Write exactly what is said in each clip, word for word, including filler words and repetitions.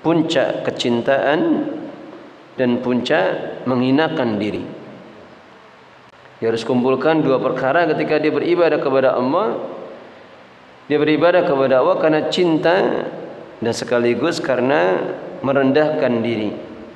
puncak kecintaan dan puncak menghinakan diri. Dia harus kumpulkan dua perkara ketika dia beribadah kepada Allah. Dia beribadah kepada Allah karena cinta dan sekaligus karena merendahkan diri.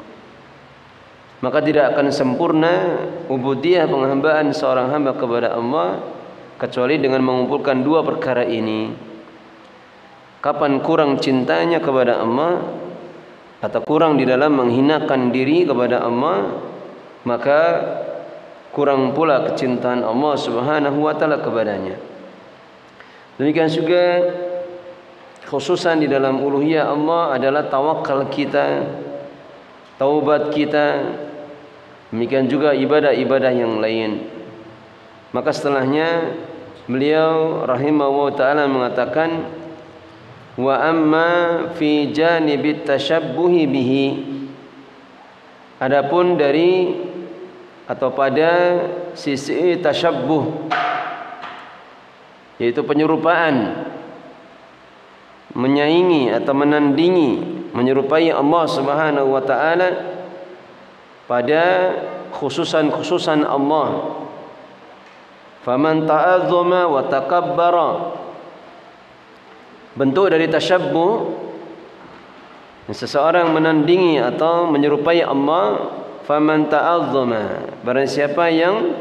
Maka tidak akan sempurna ubudiyah penghambaan seorang hamba kepada Allah kecuali dengan mengumpulkan dua perkara ini. Kapan kurang cintanya kepada Allah atau kurang di dalam menghinakan diri kepada Allah, maka kurang pula kecintaan Allah Subhanahu wa taala kepadanya. Demikian juga khususan di dalam uluhiyah Allah adalah tawakal kita, taubat kita, demikian juga ibadah-ibadah yang lain. Maka setelahnya beliau rahimahullah ta'ala mengatakan, wa amma fi janibit tasyabbuhi bihi, adapun dari atau pada sisi tasyabbuh, yaitu penyerupaan, menyaingi atau menandingi, menyerupai Allah Subhanahu wa taala pada khususan-khususan Allah. Faman ta'azzama wa takabbara, bentuk dari tasyabbuh, seseorang menandingi atau menyerupai Allah. Faman ta'azzama, barang siapa yang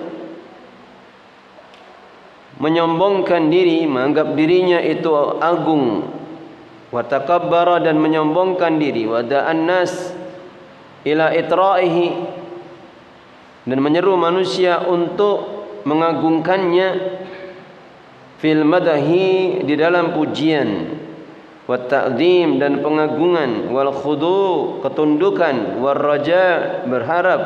menyombongkan diri, menganggap dirinya itu agung, wa takabbara, dan menyombongkan diri, wa da'an nas ila itra'ihi, dan menyeru manusia untuk mengagungkannya, fil madahi, di dalam pujian, wa ta'zim, dan pengagungan, wal khudu, ketundukan, wal raja, berharap,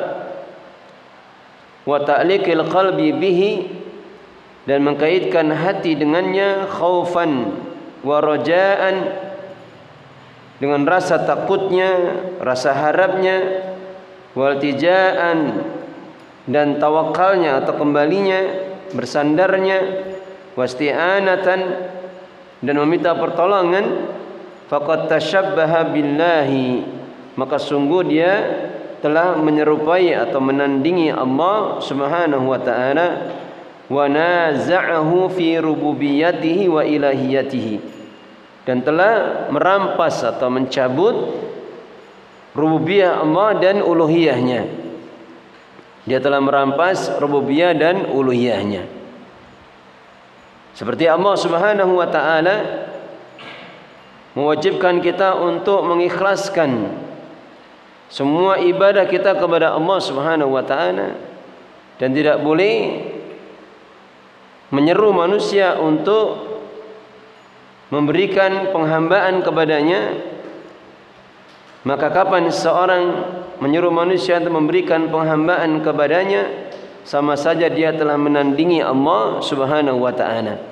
wa ta'liqil qalbi bihi, dan mengkaitkan hati dengannya, khaufan wa rajaan, dengan rasa takutnya, rasa harapnya, waltijaan, dan tawakalnya atau kembalinya, bersandarnya, wasti'anatan, dan meminta pertolongan. Faqad tasyabbaha billahi, maka sungguh dia telah menyerupai atau menandingi Allah Subhanahu wa ta'ala, wa naza'ahu fi rububiyyatihi wa ilahiyatihi, dan telah merampas atau mencabut rububiyah Allah dan uluhiyahnya. Dia telah merampas rububiyah dan uluhiyahnya. Seperti Allah Subhanahu wa ta'ala mewajibkan kita untuk mengikhlaskan semua ibadah kita kepada Allah Subhanahu wa ta'ala, dan tidak boleh menyeru manusia untuk memberikan penghambaan kepadanya. Maka kapan seorang menyeru manusia untuk memberikan penghambaan kepadanya, sama saja dia telah menandingi Allah Subhanahu wa ta'ala.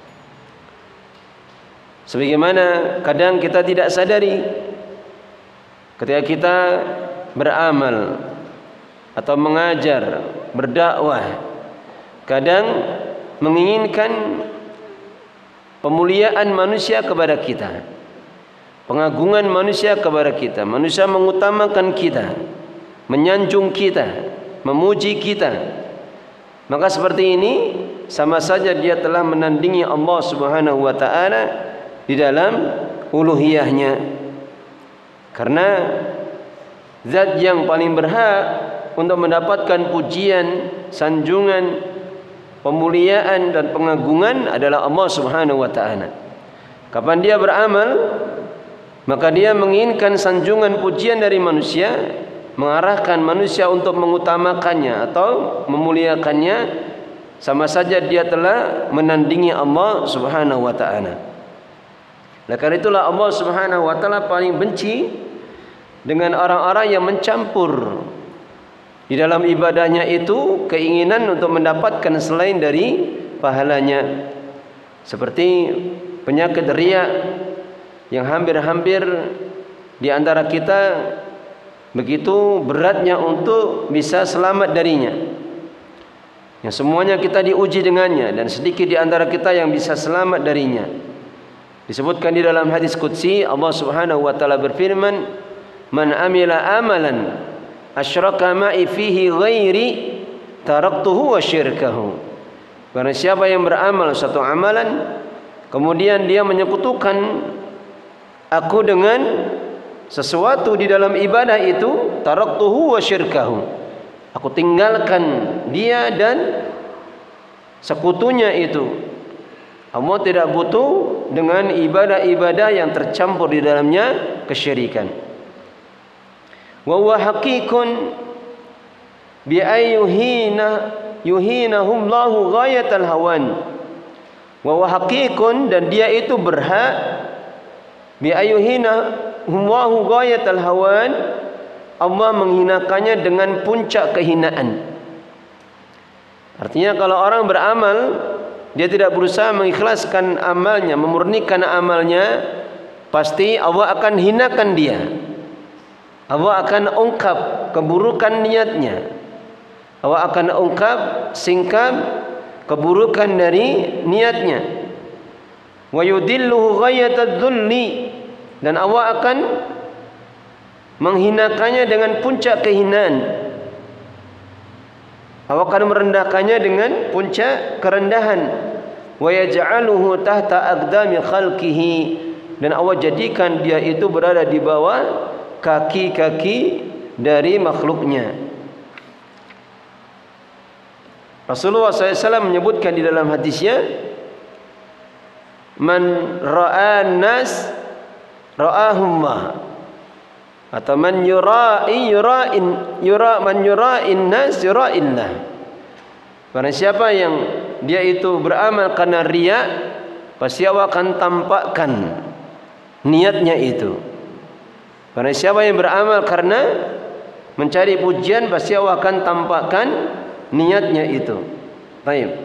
Sebagaimana kadang kita tidak sadari ketika kita beramal atau mengajar, berdakwah, kadang menginginkan pemuliaan manusia kepada kita, pengagungan manusia kepada kita. Manusia mengutamakan kita, menyanjung kita, memuji kita. Maka seperti ini sama saja dia telah menandingi Allah Subhanahu wa ta'ala di dalam uluhiyahnya. Karena zat yang paling berhak untuk mendapatkan pujian, sanjungan, pemuliaan dan pengagungan adalah Allah Subhanahu wa ta'ala. Kapan dia beramal, maka dia menginginkan sanjungan pujian dari manusia, mengarahkan manusia untuk mengutamakannya atau memuliakannya, sama saja dia telah menandingi Allah Subhanahu wa ta'ala. Nah, karena itulah Allah Subhanahu wa ta'ala paling benci dengan orang-orang yang mencampur di dalam ibadahnya itu keinginan untuk mendapatkan selain dari pahalanya. Seperti penyakit riya yang hampir-hampir di antara kita begitu beratnya untuk bisa selamat darinya. Yang semuanya kita diuji dengannya, dan sedikit di antara kita yang bisa selamat darinya. Disebutkan di dalam hadis qudsi, Allah Subhanahu wa taala berfirman, "Man amila amalan asyraka ma'i fihi ghairi taraktuhu wa syirkahu." Barang siapa yang beramal satu amalan kemudian dia menyekutukan aku dengan sesuatu di dalam ibadah itu, taraktuhu wa syirkahu, aku tinggalkan dia dan sekutunya itu. Allah tidak butuh dengan ibadah-ibadah yang tercampur di dalamnya kesyirikan. Wa huwa haqiqun bi ayyuhina yuhinahum Allahu ghayatal hawan. Wa huwa haqiqun, dan dia itu berhak bi ayyuhinahum Allahu ghayatal hawan, Allah menghinakannya dengan puncak kehinaan. Artinya kalau orang beramal dia tidak berusaha mengikhlaskan amalnya, memurnikan amalnya, pasti Allah akan hinakan dia. Allah akan ungkap keburukan niatnya. Allah akan ungkap, singkap keburukan dari niatnya. Wa yudilluhu ghayatadz dzulli, dan Allah akan menghinakannya dengan puncak kehinaan. Allah akan merendahkannya dengan puncak kerendahan. Wa yaj'aluhu tahta aqdami khalqihi, dan Allah jadikan dia itu berada di bawah kaki-kaki dari makhluknya. Rasulullah sallallahu alaihi wasallam menyebutkan di dalam hadisnya, "Man ra'a nas ra'ahumma." Atau man yura'i yura'in yura man yura'in nas yura'illah. Barang siapa yang dia itu beramal karena riya, pasti Allah akan tampakkan niatnya itu. Barang siapa yang beramal karena mencari pujian, pasti Allah akan tampakkan niatnya itu. Baik.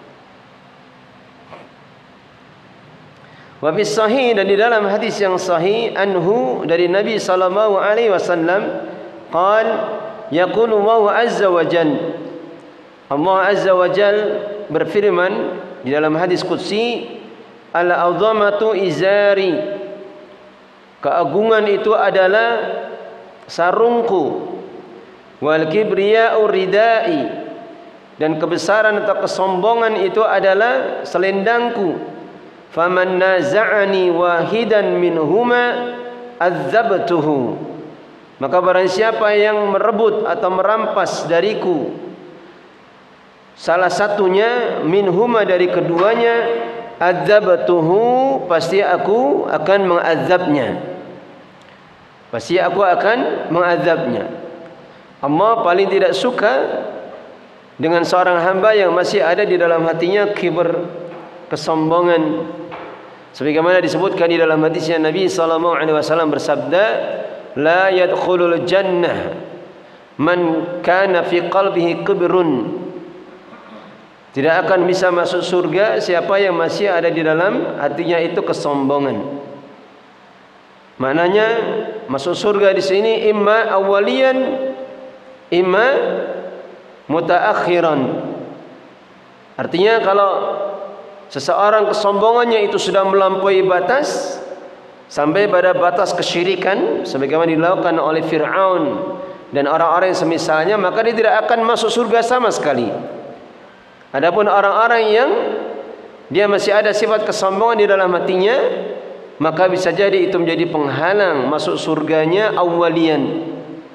Wa fi sahih, dan di dalam hadis yang sahih anhu dari Nabi sallallahu alaihi wasallam, qal yaqulu Allah azza wa jal, Allah azza wa jal berfirman di dalam hadis qudsi, al-azamatu izari, keagungan itu adalah sarungku, wal kibriya'u ridai, dan kebesaran atau kesombongan itu adalah selendangku. Faman naza'ani wahidan minhuma adzabtuhu, maka barang siapa yang merebut atau merampas dariku salah satunya, minhuma dari keduanya, adzabtuhu, pasti aku akan mengazabnya. Pasti aku akan mengazabnya. Allah paling tidak suka dengan seorang hamba yang masih ada di dalam hatinya kibr, kesombongan. Sebagaimana disebutkan di dalam hadisnya, Nabi sallallahu alaihi wasallam bersabda, la yadkhulul jannah man kana fi qalbihi kibrun, tidak akan bisa masuk surga siapa yang masih ada di dalam hatinya itu kesombongan. Maknanya masuk surga di sini imma awwaliyan imma mutaakhiran. Artinya kalau seseorang kesombongannya itu sudah melampaui batas sampai pada batas kesyirikan sebagaimana dilakukan oleh Fir'aun dan orang-orang yang semisalnya, maka dia tidak akan masuk surga sama sekali. Adapun orang-orang yang dia masih ada sifat kesombongan di dalam hatinya, maka bisa jadi itu menjadi penghalang masuk surganya awwalian,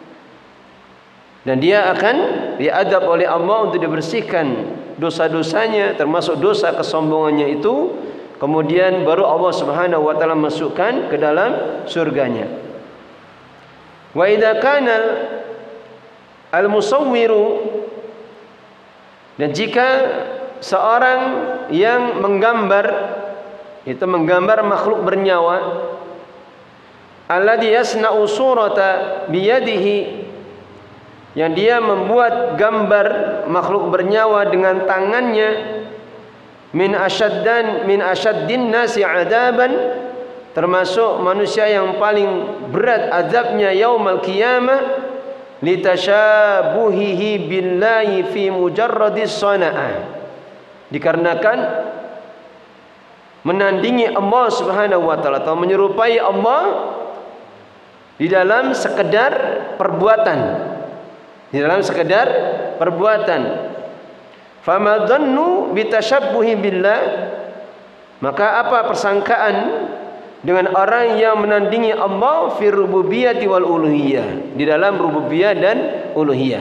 dan dia akan diadab oleh Allah untuk dibersihkan dosa-dosanya, termasuk dosa kesombongannya itu. Kemudian baru Allah Subhanahu wa taala masukkan ke dalam surganya. Wa idza kana al-musawwiru, dan jika seorang yang menggambar, itu menggambar makhluk bernyawa, alladhi yasna'u surata biyadihi, yang dia membuat gambar makhluk bernyawa dengan tangannya, min asyaddan min asyaddin nasi adaban, termasuk manusia yang paling berat azabnya yaumal qiyamah, litashabuhihi billahi fi mujarradis sana'ah, dikarenakan menandingi Allah Subhanahu wa taala atau menyerupai Allah di dalam sekedar perbuatan. Di dalam sekedar perbuatan. Fama dhannu bitashabbuhi billah, maka apa persangkaan dengan orang yang menandingi Allah fi rububiyyati wal uluhiyah, di dalam rububiyah dan uluhiyah.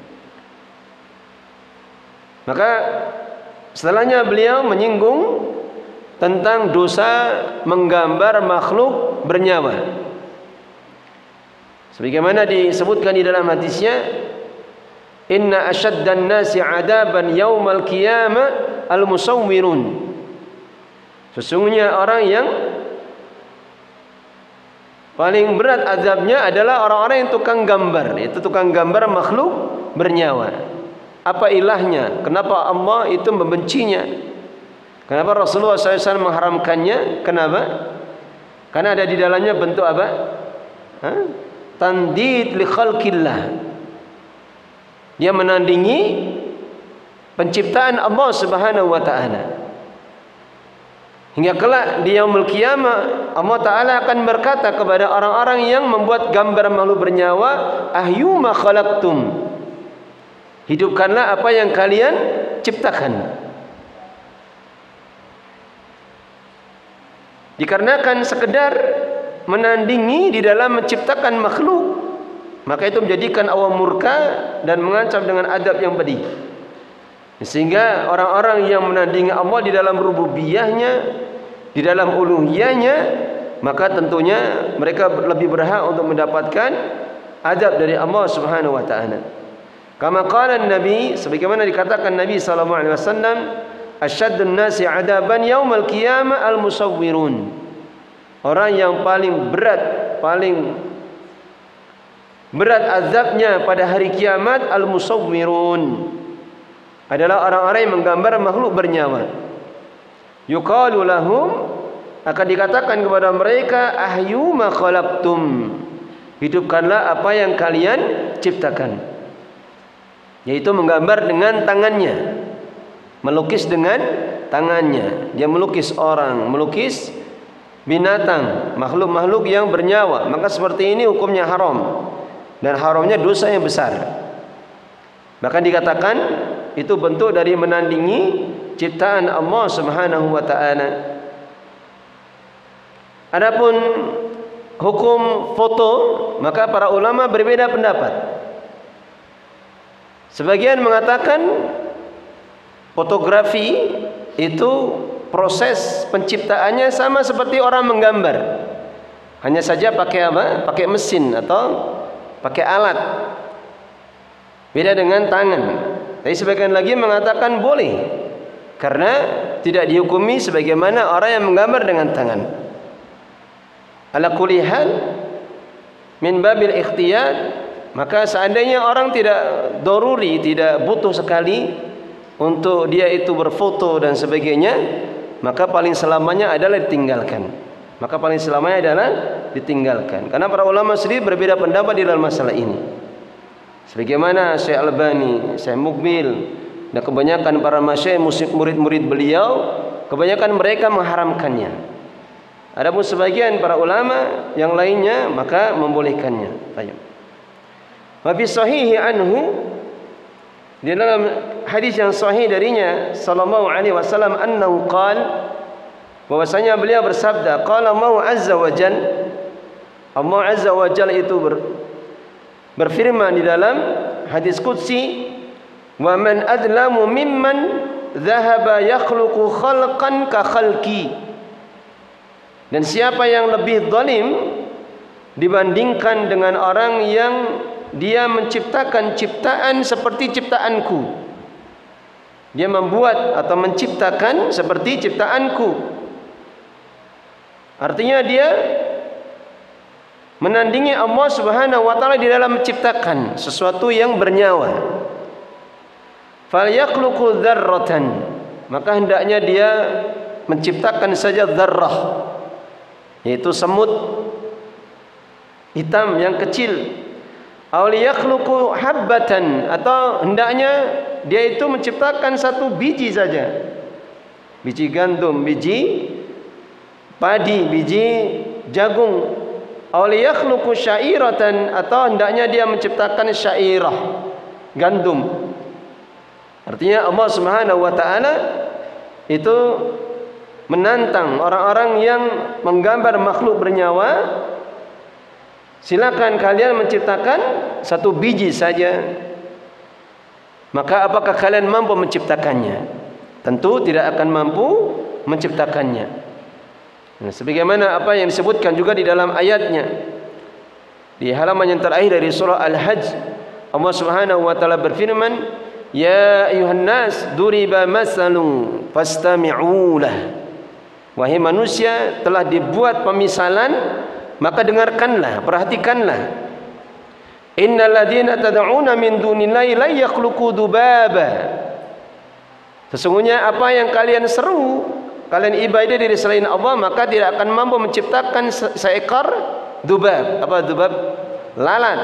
Maka setelahnya beliau menyinggung tentang dosa menggambar makhluk bernyawa. Sebagaimana disebutkan di dalam hadisnya, inna asyaddan nasi adaban yaumal qiyamah al-musawwirun. Sesungguhnya orang yang paling berat azabnya adalah orang-orang yang tukang gambar, yaitu tukang gambar makhluk bernyawa. Apa ilahnya? Kenapa Allah itu membencinya? Kenapa Rasulullah shallallahu alaihi wasallam mengharamkannya? Kenapa? Karena ada di dalamnya bentuk apa? Hah? Tandid li khalqillah. Dia menandingi penciptaan Allah Subhanahu wa taala. Hingga kelak di yaumul qiyamah Allah taala akan berkata kepada orang-orang yang membuat gambar makhluk bernyawa, ahyuma khalaqtum. Hidupkanlah apa yang kalian ciptakan. Dikarenakan sekedar menandingi di dalam menciptakan makhluk, maka itu menjadikan Allah murka dan mengancam dengan adab yang pedih. Sehingga orang-orang yang menandingi Allah di dalam rububiyahnya, di dalam uluhiyahnya, maka tentunya mereka lebih berhak untuk mendapatkan adab dari Allah Subhanahu wa taala. Kama qala Nabi, sebagaimana dikatakan Nabi sallallahu alaihi wasallam, asyaddun nasi adaban yaumal qiyamah al-musawwirun. Orang yang paling berat, paling berat azabnya pada hari kiamat al-musawwirun adalah orang-orang yang menggambar makhluk bernyawa. Yuqalu lahum, akan dikatakan kepada mereka, ahyu ma khalaqtum. Hidupkanlah apa yang kalian ciptakan. Yaitu menggambar dengan tangannya, melukis dengan tangannya. Dia melukis orang, melukis binatang, makhluk-makhluk yang bernyawa. Maka seperti ini hukumnya haram, dan haramnya dosa yang besar. Bahkan dikatakan itu bentuk dari menandingi ciptaan Allah Subhanahu wa taala. Adapun hukum foto, maka para ulama berbeda pendapat. Sebagian mengatakan fotografi itu proses penciptaannya sama seperti orang menggambar. Hanya saja pakai apa? Pakai mesin atau pakai alat. Beda dengan tangan. Tapi sebagian lagi mengatakan boleh, karena tidak dihukumi sebagaimana orang yang menggambar dengan tangan. Ala kulli hal min babil ikhtiyar, maka seandainya orang tidak doruri, tidak butuh sekali untuk dia itu berfoto dan sebagainya, maka paling selamanya adalah ditinggalkan. Maka paling selamanya adalah ditinggalkan. Karena para ulama sendiri berbeda pendapat di dalam masalah ini. Sebagaimana Syekh Albani, Syekh Mukbil, dan kebanyakan para masyayikh murid-murid beliau, kebanyakan mereka mengharamkannya. Adapun sebagian para ulama yang lainnya maka membolehkannya. Baik. Wa fi sahihi anhu, di dalam hadis yang sahih darinya sallallahu alaihi wasallam, annahu qala, bahwasanya beliau bersabda, qala Allah azza wa jal, Allah azza wa jal itu ber, berfirman di dalam hadis qudsi, wa man adlamu mimman dhahaba yakhluqu khalqan ka khalqi. Dan siapa yang lebih zalim dibandingkan dengan orang yang dia menciptakan ciptaan seperti ciptaanku. Dia membuat atau menciptakan seperti ciptaanku. Artinya dia menandingi Allah Subhanahu wa taala di dalam menciptakan sesuatu yang bernyawa. Falyakhluqu dzarratan, maka hendaknya dia menciptakan saja dzarrah, yaitu semut hitam yang kecil. Aw liyakhluqu habbatan, atau hendaknya dia itu menciptakan satu biji saja, biji gandum, biji padi, biji jagung. Aw yakhluqu sya'iratan, atau hendaknya dia menciptakan syairah, gandum. Artinya Allah Subhanahu wa taala itu menantang orang-orang yang menggambar makhluk bernyawa, silakan kalian menciptakan satu biji saja. Maka apakah kalian mampu menciptakannya? Tentu tidak akan mampu menciptakannya. Nah, sebagaimana apa yang disebutkan juga di dalam ayatnya di halaman yang terakhir dari surah Al-Hajj, Allah Subhanahu wa taala berfirman, "Ya ayuhan nas, duriba masalun fastami'u lah." Wahai manusia, telah dibuat pemisalan, maka dengarkanlah, perhatikanlah. Innal ladzina tad'una min dunillahi la yakhluqu dzubaba. Sesungguhnya apa yang kalian seru, kalian ibadah dari selain Allah, maka tidak akan mampu menciptakan se seekor dzubab. Apa dzubab? Lalat.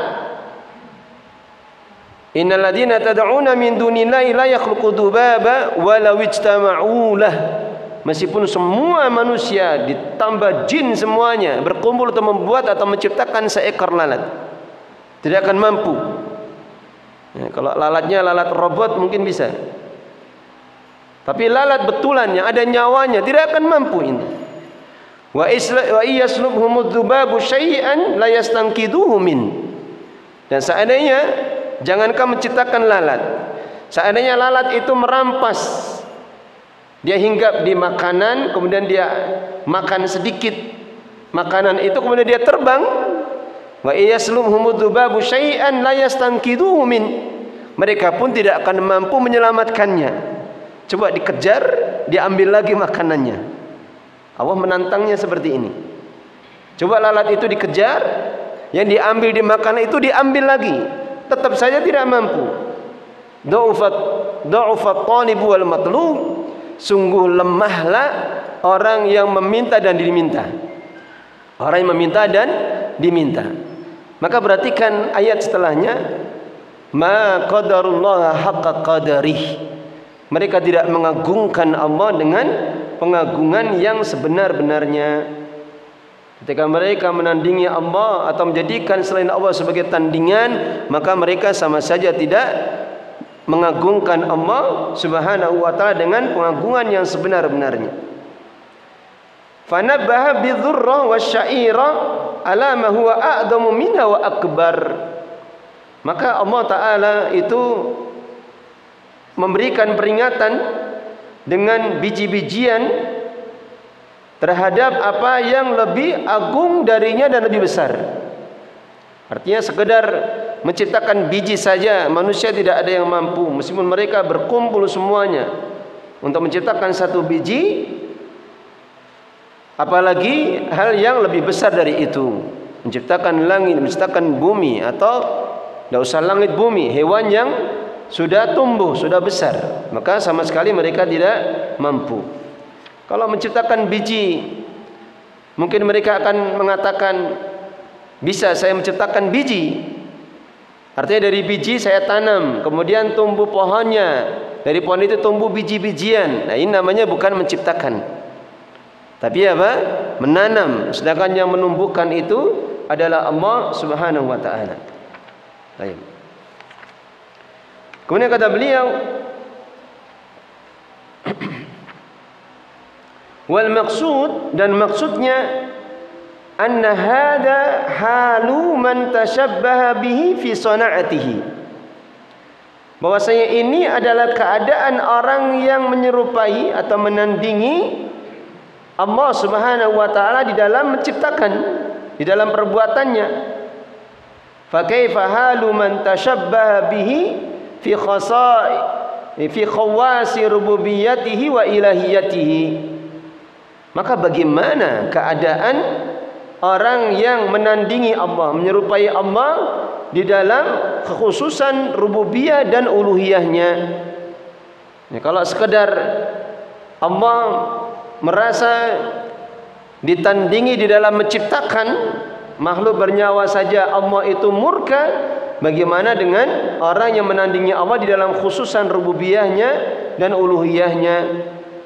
Innal ladzina tad'una min dunillahi la yakhluqu dzubaba walau ijtama'u lah. Meskipun semua manusia ditambah jin semuanya berkumpul untuk membuat atau menciptakan seekor lalat, tidak akan mampu. Ya, kalau lalatnya lalat robot mungkin bisa, tapi lalat betulan yang ada nyawanya tidak akan mampu ini. Wa iyaslubhumudz dzubabu syai'an la yastanqiduhu min. Dan seandainya, jangankan menciptakan lalat, seandainya lalat itu merampas, dia hinggap di makanan, kemudian dia makan sedikit makanan itu, kemudian dia terbang. Wa iyaslubhumudz dzubabu syai'an la yastanqiduhu min. Mereka pun tidak akan mampu menyelamatkannya. Coba dikejar, diambil lagi makanannya. Allah menantangnya seperti ini. Coba lalat itu dikejar, yang diambil di makanan itu diambil lagi, tetap saja tidak mampu. Dha'ufat dha'ufat talib wal matlub. Sungguh lemahlah orang yang meminta dan diminta. Orang yang meminta dan diminta. Maka perhatikan ayat setelahnya, ma qadarullah haqqa qadarih. Mereka tidak mengagungkan Allah dengan pengagungan yang sebenar-benarnya. Ketika mereka menandingi Allah atau menjadikan selain Allah sebagai tandingan, maka mereka sama saja tidak mengagungkan Allah Subhanahu wa taala dengan pengagungan yang sebenar-benarnya. Fanabbaha bidzurra wasya'ira ala ma huwa a'dhamu minha wa akbar. Maka Allah taala itu memberikan peringatan dengan biji-bijian terhadap apa yang lebih agung darinya dan lebih besar. Artinya sekedar menciptakan biji saja manusia tidak ada yang mampu, meskipun mereka berkumpul semuanya untuk menciptakan satu biji, apalagi hal yang lebih besar dari itu, menciptakan langit, menciptakan bumi, atau tidak usah langit bumi, hewan yang sudah tumbuh, sudah besar, maka sama sekali mereka tidak mampu. Kalau menciptakan biji, mungkin mereka akan mengatakan, bisa saya menciptakan biji, artinya dari biji saya tanam, kemudian tumbuh pohonnya, dari pohon itu tumbuh biji-bijian. Nah, ini namanya bukan menciptakan, tapi apa? Menanam. Sedangkan yang menumbuhkan itu adalah Allah Subhanahu wa taala. Baik. Kemudian kata beliau, wal maksud, dan maksudnya, anna hada halu man tashabbaha bihi fi sana'atihi. Bahwasanya ini adalah keadaan orang yang menyerupai atau menandingi Allah Subhanahu wa taala di dalam menciptakan, di dalam perbuatannya. Fa kaifa halu man tashabbaha bihi fi khasai fi khawasi rububiyyatihi wa ilahiyatihi. Maka bagaimana keadaan orang yang menandingi Allah, menyerupai Allah di dalam kekhususan rububiyah dan uluhiyahnya. Ya, kalau sekedar Allah merasa ditandingi di dalam menciptakan makhluk bernyawa saja Allah itu murka, bagaimana dengan orang yang menandingi Allah di dalam khususan rububiyahnya dan uluhiyahnya?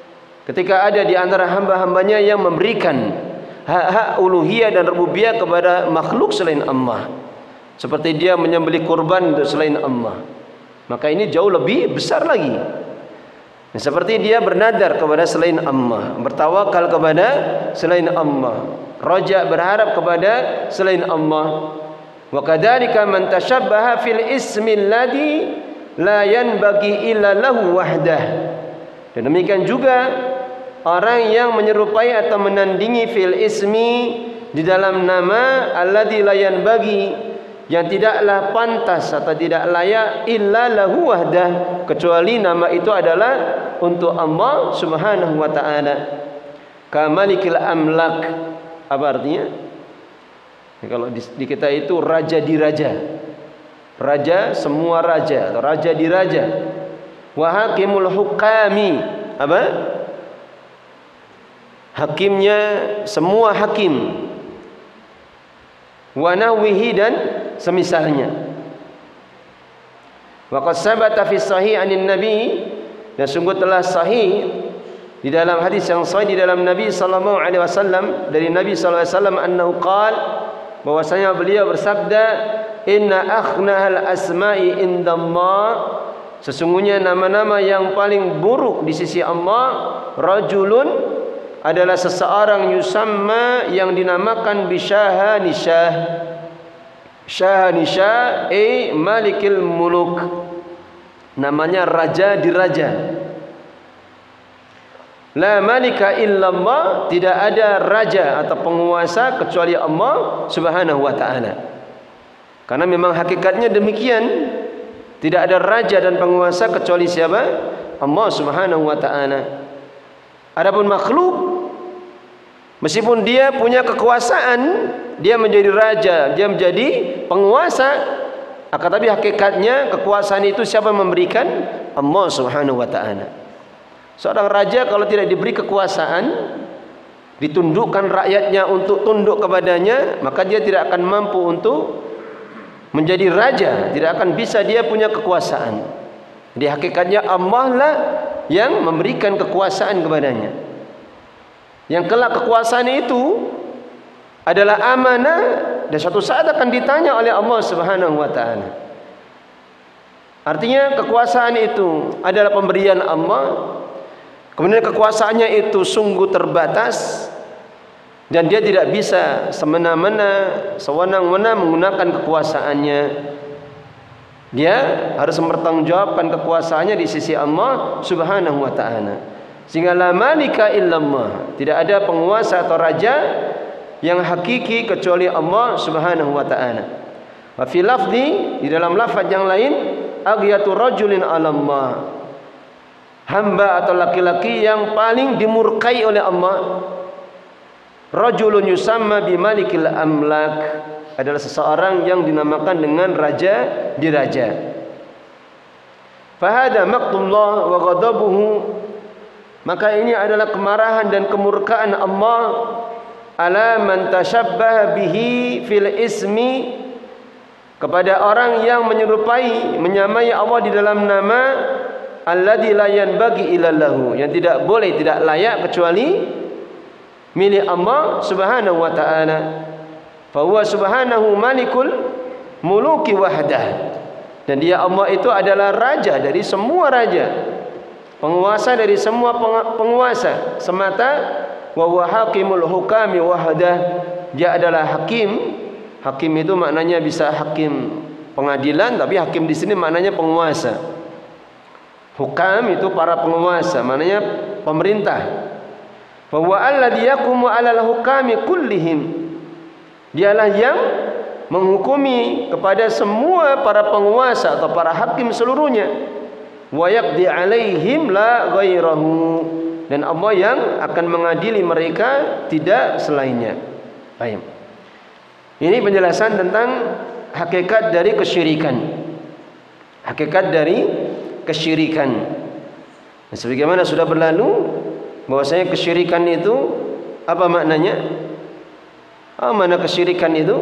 ketika ada di antara hamba-hambanya yang memberikan hak-hak uluhiyah dan rububiyah kepada makhluk selain Allah, seperti dia menyembelih kurban untuk selain Allah, maka ini jauh lebih besar lagi. Nah, seperti dia bernadar kepada selain Allah, bertawakal kepada selain Allah, raja berharap kepada selain Allah. Wa kadzalika man tashabbaha fil ismi alladhi la yanbaghi illa lahu wahdah. Dan demikian juga orang yang menyerupai atau menandingi fil ismi di dalam nama alladzi la yanbaghi, yang tidaklah pantas atau tidak layak illa lahu wahdah, kecuali nama itu adalah untuk Allah Subhanahu wa taala. Kamalikil amlak, apa artinya? Ya, kalau di, di kita itu raja di raja, raja semua raja atau raja di raja. Wa hakimul hukami, apa? Hakimnya semua hakim. Wa nahwihi, dan semisalnya. Wa qad sabata fi sahih anin nabi, dan sungguh telah sahih di dalam hadis yang sahih di dalam Nabi sallallahu alaihi wasallam, dari Nabi sallallahu alaihi wasallam annahu qala, bahwasanya beliau bersabda, inna akhnahal asma'i indallah, sesungguhnya nama-nama yang paling buruk di sisi Allah, rajulun, adalah seseorang yusamma, yang dinamakan bisyahanishah. Syahanishah e malikil muluk, namanya raja di raja. La malika illallah, tidak ada raja atau penguasa kecuali Allah Subhanahu wa taala. Karena memang hakikatnya demikian, tidak ada raja dan penguasa kecuali siapa? Allah Subhanahu wa taala. Adapun makhluk, meskipun dia punya kekuasaan, dia menjadi raja, dia menjadi penguasa, akan tapi hakikatnya kekuasaan itu siapa memberikan? Allah Subhanahu wa taala. Seorang raja kalau tidak diberi kekuasaan, ditundukkan rakyatnya untuk tunduk kepadanya, maka dia tidak akan mampu untuk menjadi raja, tidak akan bisa dia punya kekuasaan. Jadi hakikatnya Allah lah yang memberikan kekuasaan kepadanya. Yang kelak kekuasaan itu adalah amanah, dan suatu saat akan ditanya oleh Allah Subhanahu wa taala. Artinya kekuasaan itu adalah pemberian Allah. Kemudian kekuasaannya itu sungguh terbatas, dan dia tidak bisa semena-mena, sewenang-wenang menggunakan kekuasaannya. Dia harus mempertanggungjawabkan kekuasaannya di sisi Allah Subhanahu wa taala. Sehingga la malika illallah, tidak ada penguasa atau raja yang hakiki kecuali Allah Subhanahu wa taala. Wa fi lafzi, di dalam lafaz yang lain, aghyatu rajulin 'ala Allah, hamba atau laki-laki yang paling dimurkai oleh Allah. Rajulun yusamma bimalikil amlak, adalah seseorang yang dinamakan dengan raja di raja. Fahada maqtullah wa ghadabuhu, maka ini adalah kemarahan dan kemurkaan Allah ala man tashabbaha bihi fil ismi, kepada orang yang menyerupai, menyamai Allah di dalam nama alladzi la yanbaghi illallahu, yang tidak boleh, tidak layak kecuali milik Allah Subhanahu wa taala. Fa huwa subhanahu malikul muluki wahdah, dan dia Allah itu adalah raja dari semua raja, penguasa dari semua penguasa semata. Wa huwa hakimul hukami wahdah, dia adalah hakim. Hakim itu maknanya bisa hakim pengadilan, tapi hakim di sini maknanya penguasa. Hukam itu para penguasa, maknanya pemerintah. Bahwa alladzi yaqumu 'alal hukami kullihim, dialah yang menghukumi kepada semua para penguasa atau para hakim seluruhnya. Wa yaqdi 'alaihim la ghairahu, dan Allah yang akan mengadili mereka, tidak selainnya. Baik. Ini penjelasan tentang hakikat dari kesyirikan. Hakikat dari kesyirikan. Nah, sebagaimana sudah berlalu, bahwasanya kesyirikan itu apa maknanya? Apa makna kesyirikan itu?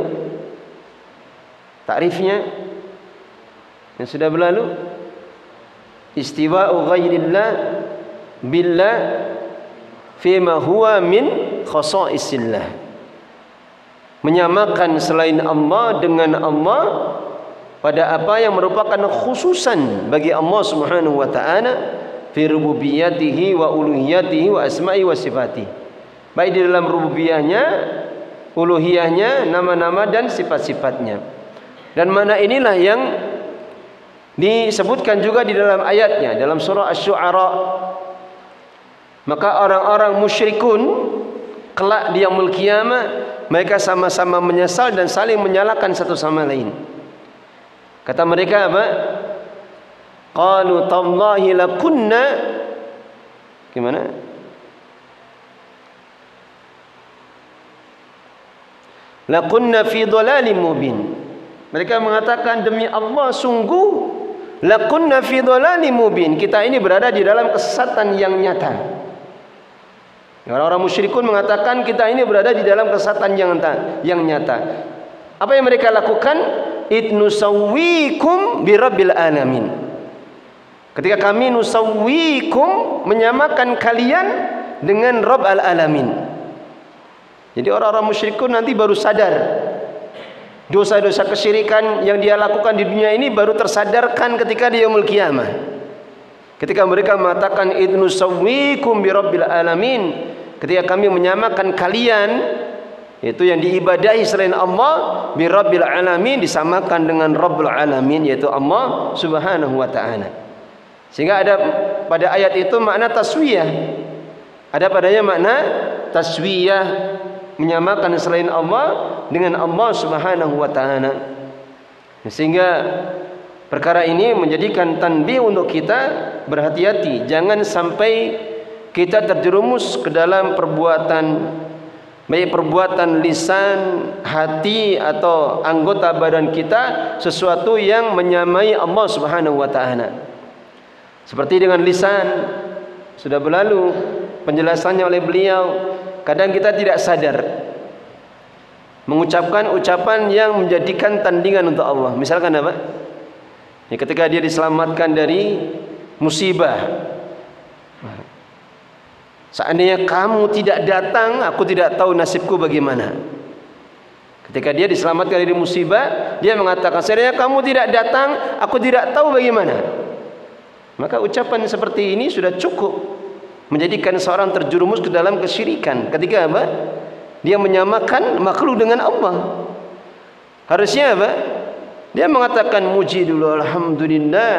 Takrifnya yang sudah berlalu. Istiwa'u ghairillah billah fima huwa min khasaisillah. Menyamakan selain Allah dengan Allah pada apa yang merupakan khususan bagi Allah Subhanahu wa taala fi rububiyyatihi wa uluhiyatihi wa asma'i wa sifatihi. Baik di dalam rububiyahnya, uluhiyahnya, nama-nama dan sifat-sifatnya. Dan mana inilah yang disebutkan juga di dalam ayatnya dalam surah Asy-Syu'ara. Maka orang-orang musyrikun kelak di yaumul qiyamah mereka sama-sama menyesal dan saling menyalahkan satu sama lain. Kata mereka apa? Qalu tallahi lakunna gimana? Lakunna fi dhalalim mubin. Mereka mengatakan demi Allah sungguh lakunna fi dhalalim mubin. Kita ini berada di dalam kesesatan yang nyata. Orang-orang musyrikun mengatakan kita ini berada di dalam kesesatan yang nyata, yang nyata. Apa yang mereka lakukan? Itnusawwikum birabbil alamin. Ketika kami nusawwikum menyamakan kalian dengan Rabb al-alamin. Jadi orang-orang musyrikun nanti baru sadar dosa-dosa kesyirikan yang dia lakukan di dunia ini baru tersadarkan ketika di yaumul qiyamah. Ketika mereka mengatakan idnusawwikum birabbil alamin, ketika kami menyamakan kalian itu yang diibadahi selain Allah birabbil alamin disamakan dengan Rabbul alamin yaitu Allah Subhanahu wa taala. Sehingga ada pada ayat itu makna taswiyah. Ada padanya makna taswiyah, menyamakan selain Allah dengan Allah Subhanahu wa taala. Sehingga perkara ini menjadikan tanbih untuk kita berhati-hati, jangan sampai kita terjerumus ke dalam perbuatan, baik perbuatan lisan, hati atau anggota badan kita sesuatu yang menyamai Allah Subhanahu wa taala. Seperti dengan lisan sudah berlalu penjelasannya oleh beliau, kadang kita tidak sadar mengucapkan ucapan yang menjadikan tandingan untuk Allah. Misalkan apa? Ya, ketika dia diselamatkan dari musibah, seandainya kamu tidak datang, aku tidak tahu nasibku bagaimana. Ketika dia diselamatkan dari musibah, dia mengatakan, seandainya kamu tidak datang, aku tidak tahu bagaimana. Maka ucapan seperti ini sudah cukup menjadikan seorang terjerumus ke dalam kesyirikan. Ketika apa? Dia menyamakan makhluk dengan Allah. Harusnya apa? Dia mengatakan muji dulu, alhamdulillah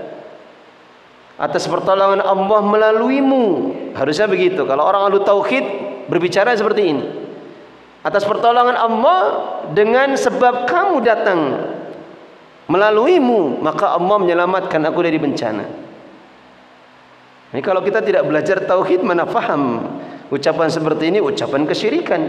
atas pertolongan Allah melaluimu. Harusnya begitu. Kalau orang ahlu tauhid berbicara seperti ini, atas pertolongan Allah dengan sebab kamu datang melaluimu, maka Allah menyelamatkan aku dari bencana. Ini kalau kita tidak belajar tauhid, mana faham ucapan seperti ini ucapan kesyirikan.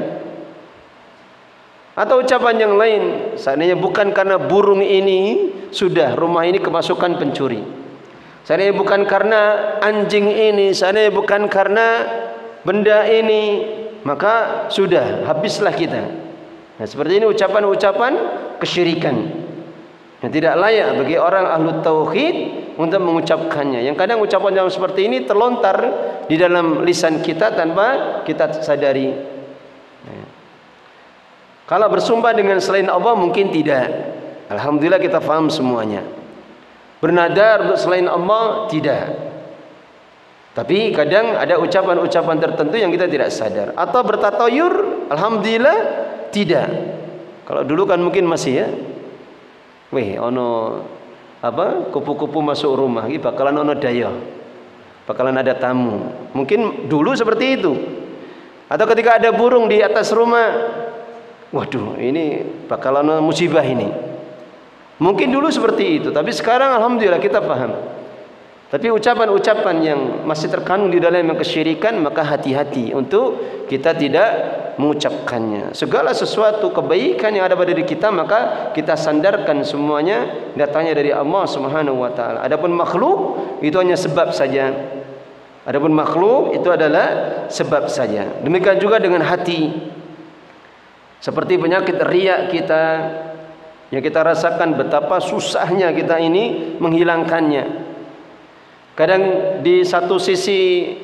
Atau ucapan yang lain, seandainya bukan karena burung ini, sudah rumah ini kemasukan pencuri. Seandainya bukan karena anjing ini, seandainya bukan karena benda ini, maka sudah habislah kita. Nah, seperti ini ucapan-ucapan kesyirikan yang tidak layak bagi orang ahlu tauhid untuk mengucapkannya. Yang kadang ucapan yang seperti ini terlontar di dalam lisan kita tanpa kita sadari. Nah, kalau bersumpah dengan selain Allah mungkin tidak. Alhamdulillah kita faham semuanya. Bernadar untuk selain Allah tidak. Tapi kadang ada ucapan-ucapan tertentu yang kita tidak sadar. Atau bertatayur, alhamdulillah tidak. Kalau dulu kan mungkin masih ya. Weh, ono apa? Kupu-kupu masuk rumah, iki bakalan ono daya. Bakalan ada tamu. Mungkin dulu seperti itu. Atau ketika ada burung di atas rumah, waduh, ini bakalan ono musibah ini. Mungkin dulu seperti itu, tapi sekarang alhamdulillah kita paham. Tapi ucapan-ucapan yang masih terkandung di dalam yang kesyirikan, maka hati-hati untuk kita tidak mengucapkannya. Segala sesuatu kebaikan yang ada pada diri kita, maka kita sandarkan semuanya datangnya dari Allah Subhanahu wa taala. Adapun makhluk itu hanya sebab saja. Adapun makhluk itu adalah sebab saja. Demikian juga dengan hati. Seperti penyakit riya kita yang kita rasakan betapa susahnya kita ini menghilangkannya. Kadang di satu sisi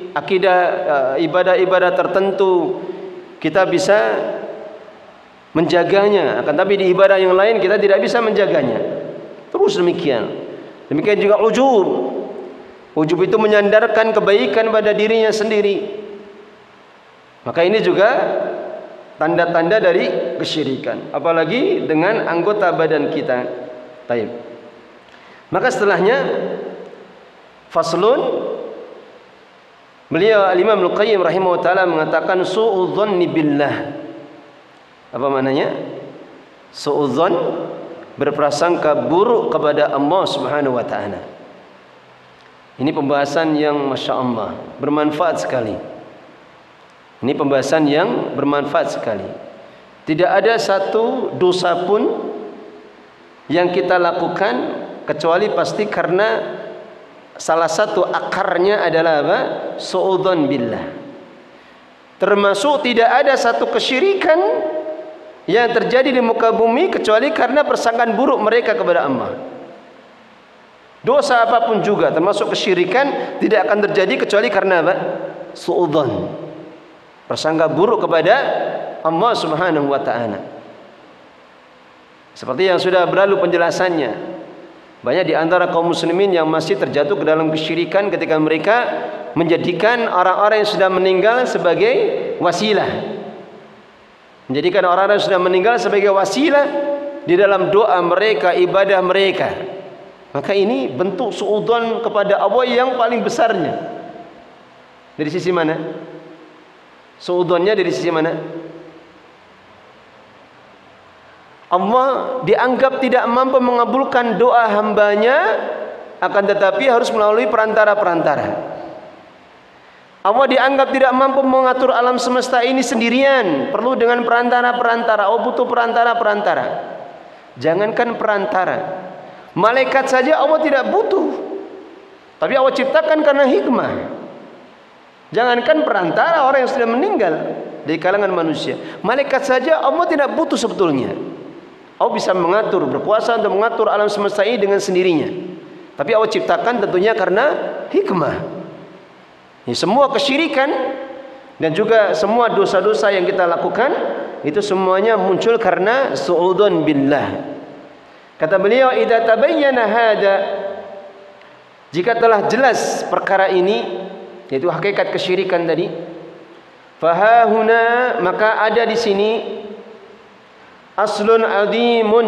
akidah ibadah-ibadah tertentu kita bisa menjaganya, akan tapi di ibadah yang lain kita tidak bisa menjaganya. Terus demikian. Demikian juga ujub. Ujub itu menyandarkan kebaikan pada dirinya sendiri. Maka ini juga tanda-tanda dari kesyirikan, apalagi dengan anggota badan kita. Taib. Maka setelahnya faslun, beliau Al-Imam Al-Qayyim rahimahullah taala mengatakan su'udzanni billah. Apa maknanya? Su'udzan, berprasangka buruk kepada Allah Subhanahu wa taala. Ini pembahasan yang Masya Allah bermanfaat sekali. Ini pembahasan yang bermanfaat sekali. Tidak ada satu dosa pun yang kita lakukan kecuali pasti karena salah satu akarnya adalah apa? Su'udzan billah. Termasuk tidak ada satu kesyirikan yang terjadi di muka bumi kecuali karena persangkaan buruk mereka kepada Allah. Dosa apapun juga termasuk kesyirikan tidak akan terjadi kecuali karena apa? Su'udzan, persangka buruk kepada Allah Subhanahu wa taala. Seperti yang sudah berlalu penjelasannya, banyak di antara kaum muslimin yang masih terjatuh ke dalam kesyirikan ketika mereka menjadikan orang-orang yang sudah meninggal sebagai wasilah. Menjadikan orang-orang yang sudah meninggal sebagai wasilah di dalam doa mereka, ibadah mereka. Maka ini bentuk su'udzon kepada Allah yang paling besarnya. Dari sisi mana? Su'udzonnya dari sisi mana? Allah dianggap tidak mampu mengabulkan doa hambanya, akan tetapi harus melalui perantara-perantara. Allah dianggap tidak mampu mengatur alam semesta ini sendirian, perlu dengan perantara-perantara. Allah butuh perantara-perantara. Jangankan perantara, malaikat saja Allah tidak butuh, tapi Allah ciptakan karena hikmah. Jangankan perantara orang yang sudah meninggal dari kalangan manusia, malaikat saja Allah tidak butuh sebetulnya. Allah bisa mengatur, berkuasa untuk mengatur alam semesta ini dengan sendirinya. Tapi Allah ciptakan tentunya karena hikmah. Ini semua kesyirikan dan juga semua dosa-dosa yang kita lakukan itu semuanya muncul karena su'udzon billah. Kata beliau, idza tabayyana hada, jika telah jelas perkara ini, yaitu hakikat kesyirikan tadi, fahahuna, maka ada di sini aslun azimun,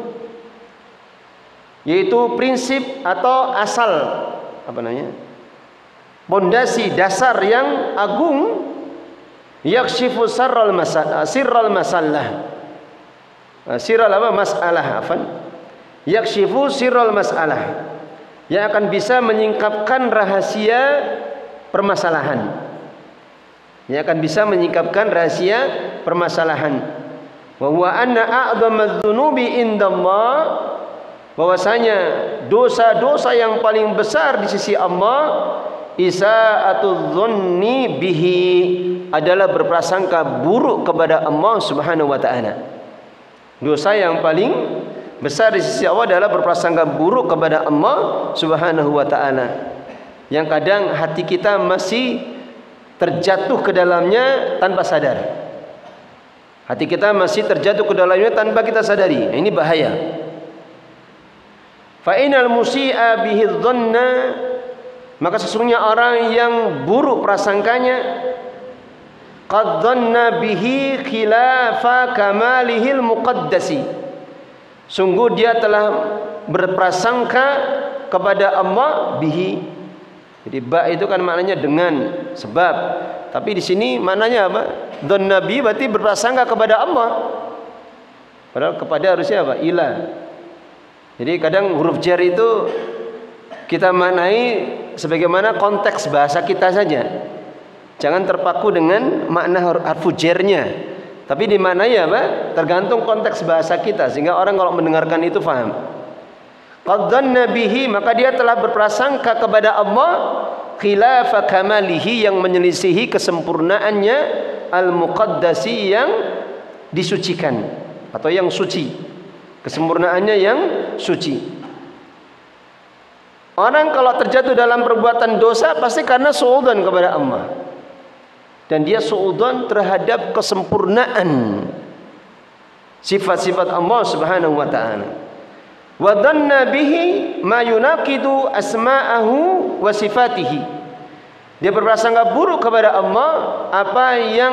yaitu prinsip atau asal, apa namanya, pondasi dasar yang agung, yakshifu sirral masalah, sirral masalah, sirral apa masalah, afan, yakshifu sirral masalah, yang akan bisa menyingkapkan rahasia permasalahan, yang akan bisa menyingkapkan rahasia permasalahan. Wa huwa anna a'dhamadz dzunubi indallah, bahwasanya dosa-dosa yang paling besar di sisi Allah, isa'atudz dzanni bihi, adalah berprasangka buruk kepada Allah Subhanahu wa taala. Dosa yang paling besar di sisi Allah adalah berprasangka buruk kepada Allah Subhanahu wa taala, yang kadang hati kita masih terjatuh ke dalamnya tanpa sadar. Hati kita masih terjatuh ke dalamnya tanpa kita sadari. Ini bahaya. Fa inal musi'a bihi dhanna, maka sesungguhnya orang yang buruk prasangkanya, qad dhanna bihi khilafa kamalihil muqaddasi, sungguh dia telah berprasangka kepada Allah bihi. Jadi ba itu kan maknanya dengan, sebab. Tapi di sini maknanya apa? Don Nabi berarti berprasangka kepada Allah. Padahal kepada harusnya apa? Ilah. Jadi kadang huruf jar itu kita maknai sebagaimana konteks bahasa kita saja. Jangan terpaku dengan makna harfu jarnya. Tapi dimaknai apa? Tergantung konteks bahasa kita, sehingga orang kalau mendengarkan itu faham. Qaddan nabihi, maka dia telah berprasangka kepada Allah khilafa kamalihi, yang menyelisihi kesempurnaannya, al-muqaddasi, yang disucikan atau yang suci, kesempurnaannya yang suci. Orang kalau terjatuh dalam perbuatan dosa pasti karena suudzon kepada Allah. Dan dia suudzon terhadap kesempurnaan sifat-sifat Allah Subhanahu wa taala. Wa dhanna bihi ma yunaqidu asma'ahu wa sifatihi. Dia berprasangka buruk kepada Allah apa yang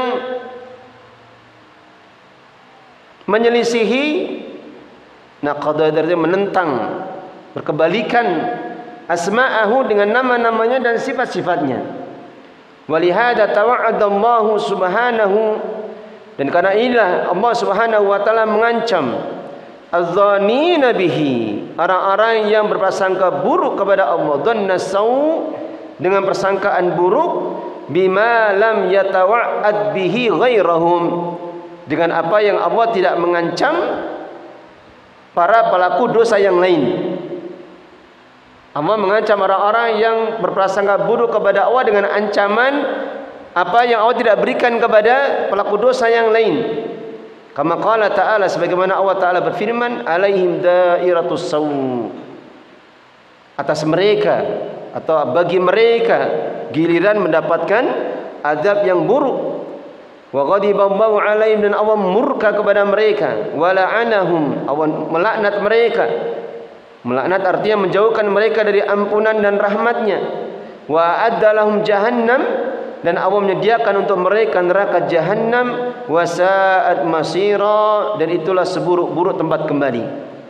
menyelisihi, naqada artinya menentang, berkebalikan asma'ahu dengan nama-namanya dan sifat-sifatnya. Walihada tawa'adallahu subhanahu, dan karena inilah Allah Subhanahu wa taala mengancam az-dzanina bihi, orang-orang yang berprasangka buruk kepada Allah, dhanna sau, dengan persangkaan buruk, bima lam yatawa'ad bihi ghairahum, dengan apa yang Allah tidak mengancam para pelaku dosa yang lain. Allah mengancam orang-orang yang berprasangka buruk kepada Allah dengan ancaman apa yang Allah tidak berikan kepada pelaku dosa yang lain. Kama qala ta'ala, sebagaimana Allah Ta'ala berfirman, alaihim dairatus sawu, atas mereka atau bagi mereka giliran mendapatkan azab yang buruk. Wa ghadiballahu alaihim, dan Allah murka kepada mereka. Wa la'anahum, Allah melaknat mereka. Melaknat artinya menjauhkan mereka dari ampunan dan rahmatnya. Wa addalahum jahannam, dan Allah menyediakan untuk mereka neraka jahannam. Wa sa'at masira, dan itulah seburuk-buruk tempat kembali.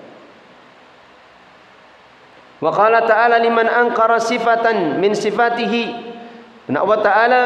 Wa qala ta'ala liman ankara sifatan min sifatihi, dan Allah Ta'ala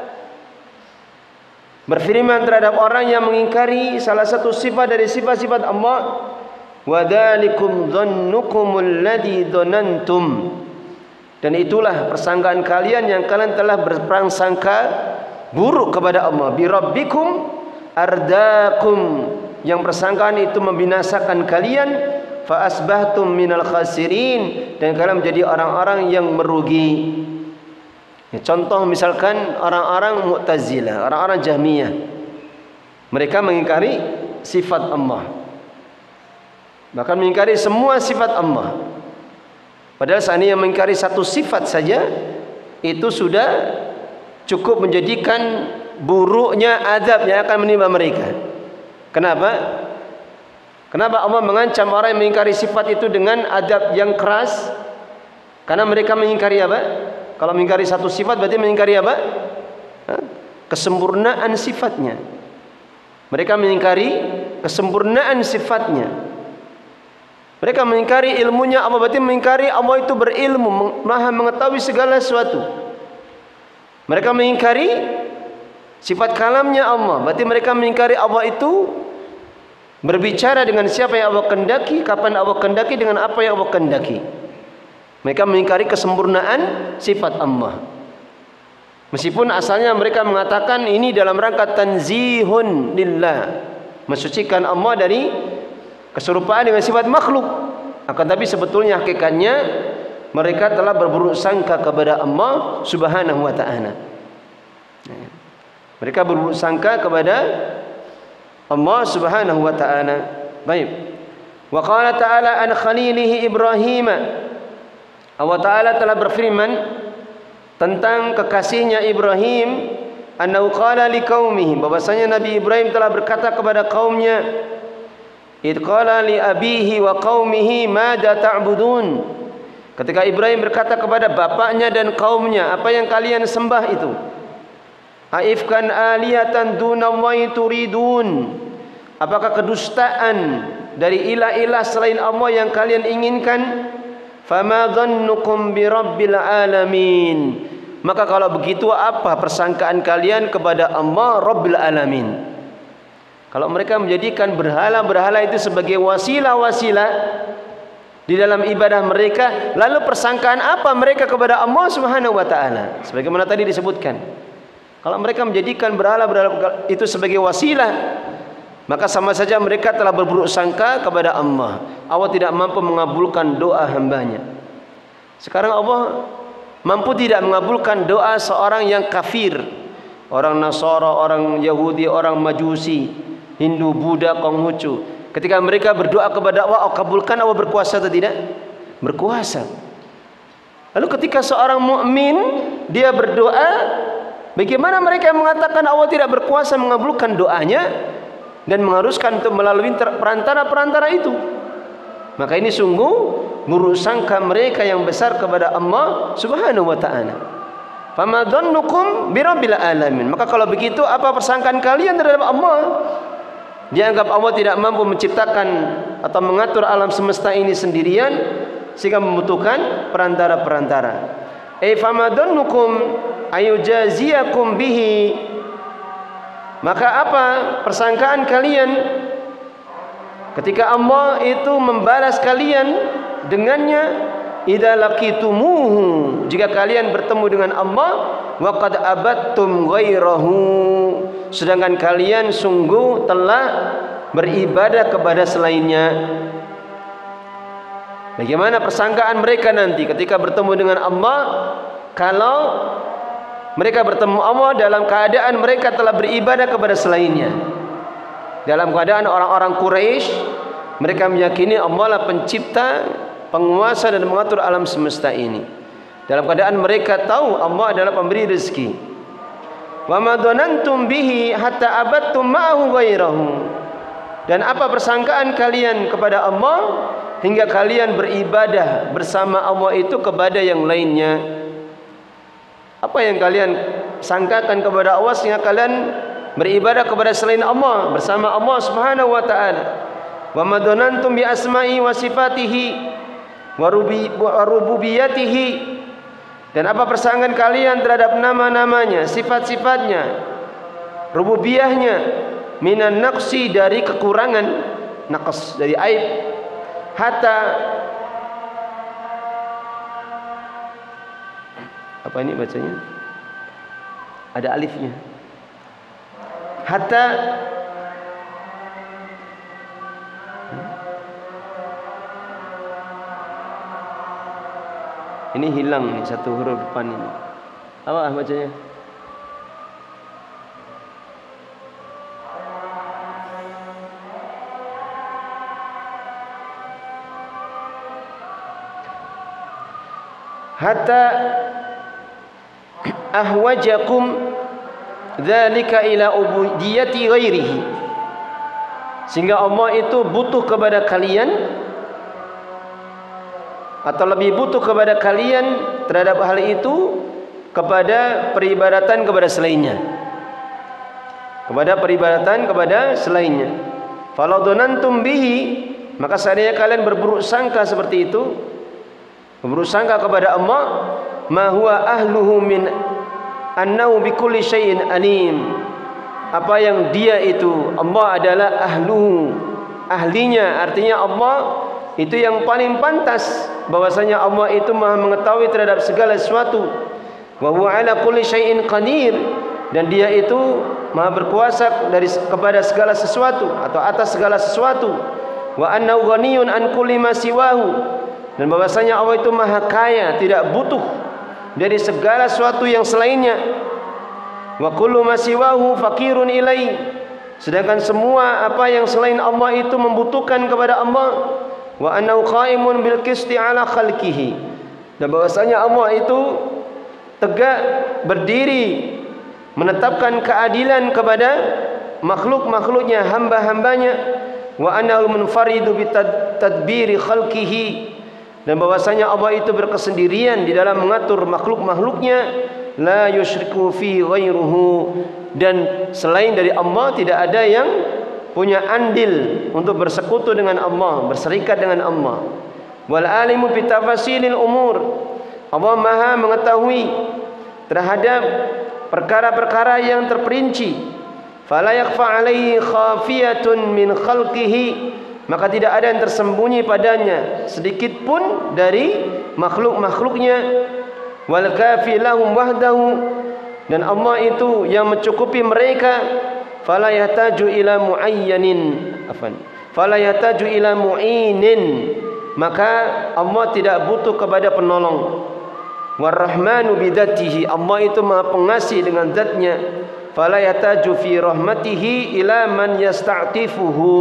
berfirman terhadap orang yang mengingkari salah satu sifat dari sifat-sifat Allah, wa dzalikum dhannukumul ladzi dhanantum, dan itulah persangkaan kalian yang kalian telah berprasangka buruk kepada Allah. Bi rabbikum ardakum, yang persangkaan itu membinasakan kalian. Fa asbahtum minal khasirin, dan kalian menjadi orang-orang yang merugi. Ya, contoh misalkan orang-orang Mu'tazilah, orang-orang Jahmiyah, mereka mengingkari sifat Allah, bahkan mengingkari semua sifat Allah. Padahal seandainya mengingkari satu sifat saja, itu sudah cukup menjadikan buruknya azab yang akan menimpa mereka. Kenapa? Kenapa Allah mengancam orang yang mengingkari sifat itu dengan azab yang keras? Karena mereka mengingkari apa? Kalau mengingkari satu sifat berarti mengingkari apa? Kesempurnaan sifatnya. Mereka mengingkari kesempurnaan sifatnya. Mereka mengingkari ilmunya Allah, berarti mengingkari Allah itu berilmu, maha mengetahui segala sesuatu. Mereka mengingkari sifat kalamnya Allah, berarti mereka mengingkari Allah itu berbicara dengan siapa yang Allah kehendaki, kapan Allah kehendaki, dengan apa yang Allah kehendaki. Mereka mengingkari kesempurnaan sifat Allah. Meskipun asalnya mereka mengatakan ini dalam rangka tanzihun lillah, mensucikan Allah dari keserupaan dengan sifat makhluk. Akan tapi sebetulnya hakikatnya mereka telah berburuk sangka kepada Allah Subhanahu wa ta'ala. Mereka berburuk sangka kepada Allah Subhanahu wa ta'ala. Baik. Wa qala ta'ala an khalilihi Ibrahim. Allah Ta'ala telah berfirman tentang kekasihnya Ibrahim, annahu qala liqaumihi, bahwasanya Nabi Ibrahim telah berkata kepada kaumnya, id qala li abihi wa qaumihi madza ta'budun, ketika Ibrahim berkata kepada bapaknya dan kaumnya, apa yang kalian sembah itu? Aifkan alihatan dunallahi turidun, apakah kedustaan dari ilah-ilah selain Allah yang kalian inginkan? Fama dhannukum bi rabbil alamin, maka kalau begitu apa persangkaan kalian kepada Allah Rabbil alamin? Kalau mereka menjadikan berhala-berhala itu sebagai wasilah-wasilah di dalam ibadah mereka, lalu persangkaan apa mereka kepada Allah Subhanahu wa ta'ala? Sebagaimana tadi disebutkan, kalau mereka menjadikan berhala-berhala itu sebagai wasilah, maka sama saja mereka telah berburuk sangka kepada Allah. Allah tidak mampu mengabulkan doa hambanya. Sekarang Allah mampu tidak mengabulkan doa seorang yang kafir, orang Nasara, orang Yahudi, orang Majusi, Hindu, Buddha, Konghucu. Ketika mereka berdoa kepada Allah, Allah kabulkan. Allah berkuasa atau tidak? Berkuasa. Lalu ketika seorang mukmin dia berdoa, bagaimana mereka yang mengatakan Allah tidak berkuasa mengabulkan doanya dan mengharuskan untuk melalui perantara-perantara itu? Maka ini sungguh buruk sangka mereka yang besar kepada Allah Subhanahu wa taala. Fama dhannukum birabbil alamin. Maka kalau begitu apa persangkaan kalian terhadap Allah? Dianggap Allah tidak mampu menciptakan atau mengatur alam semesta ini sendirian sehingga membutuhkan perantara-perantara. Ai fama dhannukum ayujaziyakum bihi. Maka apa persangkaan kalian ketika Allah itu membalas kalian dengannya? Idza laqitumuhu, jika kalian bertemu dengan Allah, wa qad abattum ghairahu, sedangkan kalian sungguh telah beribadah kepada selainnya. Bagaimana persangkaan mereka nanti ketika bertemu dengan Allah, kalau mereka bertemu Allah dalam keadaan mereka telah beribadah kepada selainnya? Dalam keadaan orang-orang Quraisy, mereka meyakini Allah lah pencipta, penguasa dan mengatur alam semesta ini. Dalam keadaan mereka tahu Allah adalah pemberi rezeki. Wa ma dhanantum bihi hatta abattum ma'ahu ghairahu. Dan apa persangkaan kalian kepada Allah hingga kalian beribadah bersama Allah itu kepada yang lainnya? Apa yang kalian sangkakan kepada Allah sehingga kalian beribadah kepada selain Allah bersama Allah Subhanahu wa taala? Wa ma dhanantum bi asma'i wa sifatihi wa rububiyatihi. Dan apa persangkaan kalian terhadap nama-namanya, sifat-sifatnya, rububiyahnya, minan naqsi, dari kekurangan, naqs dari aib, hatta apa ini bacanya? Ada alifnya. Hatta ini hilang nih satu huruf depan ini. Apa bacanya? Hatta ahwajakum dzalika ila ubudiyati ghairihi, sehingga Allah itu butuh kepada kalian atau lebih butuh kepada kalian terhadap hal itu kepada peribadatan kepada selainnya, kepada peribadatan kepada selainnya. Falau dhanantum bihi, maka seandainya kalian berburuk sangka seperti itu, berburuk sangka kepada Allah, ma huwa ahluhu min annahu bikulli syai'in alim, apa yang dia itu Allah adalah ahluhu, ahlinya, artinya Allah itu yang paling pantas, bahwasanya Allah itu Maha mengetahui terhadap segala sesuatu. Wa huwa ala kulli syai'in qadir, dan dia itu Maha berkuasa dari kepada segala sesuatu atau atas segala sesuatu. Wa annahu ghaniyun an kulli ma siwahu, dan bahwasanya Allah itu Maha kaya, tidak butuh dari segala sesuatu yang selainnya. Wa kullu ma siwahu faqirun ilai, sedangkan semua apa yang selain Allah itu membutuhkan kepada Allah. Wa annahu qaimun bil qisti ala khalqihi, dan bahwasanya Allah itu tegak berdiri menetapkan keadilan kepada makhluk-makhluknya, hamba-hambanya. Wa annahu munfaridu bi tadbiri khalqihi, dan bahwasanya Allah itu berkesendirian di dalam mengatur makhluk-makhluknya. La yusyriku fi ghairuhu, dan selain dari Allah tidak ada yang punya andil untuk bersekutu dengan Allah, berserikat dengan Allah. Wal alimu bi tafasilil umur, Allah Maha mengetahui terhadap perkara-perkara yang terperinci. Fala yakhfa alaihi khafiyatun min khalqihi, maka tidak ada yang tersembunyi padanya sedikit pun dari makhluk-makhluknya. Wal kafi lahum wahdahu, dan Allah itu yang mencukupi mereka. Fala yahtaju ila muayyanin afan fala yahtaju ila mu'inin, maka Allah tidak butuh kepada penolong. Warrahmanu bidzatihi, Allah itu Maha pengasih dengan zatnya. Fala yahtaju fi rahmatihi ila man yasta'tifuhu,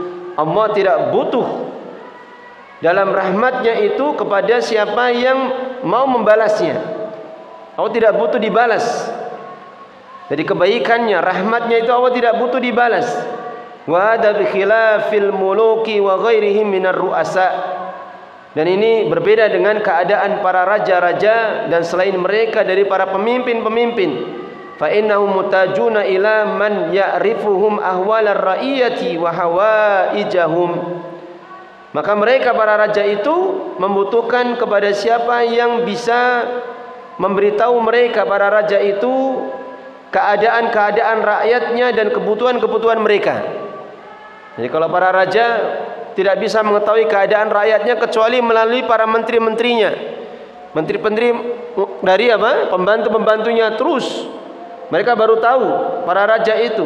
Allah tidak butuh dalam rahmatnya itu kepada siapa yang mau membalasnya. Allah tidak butuh dibalas. Jadi kebaikannya, rahmatnya itu Allah tidak butuh dibalas. Wa hada bi khilafil muluki wa ghairihim minar ru'asa. Dan ini berbeda dengan keadaan para raja-raja dan selain mereka dari para pemimpin-pemimpin. Fa innahum mutajuna ila man ya'rifuhum ahwalar ra'iyati wa hawaijahum. Maka mereka para raja itu membutuhkan kepada siapa yang bisa memberitahu mereka para raja itu keadaan-keadaan rakyatnya dan kebutuhan-kebutuhan mereka. Jadi kalau para raja tidak bisa mengetahui keadaan rakyatnya kecuali melalui para menteri-menterinya, menteri-menteri dari apa? Pembantu-pembantunya, terus mereka baru tahu para raja itu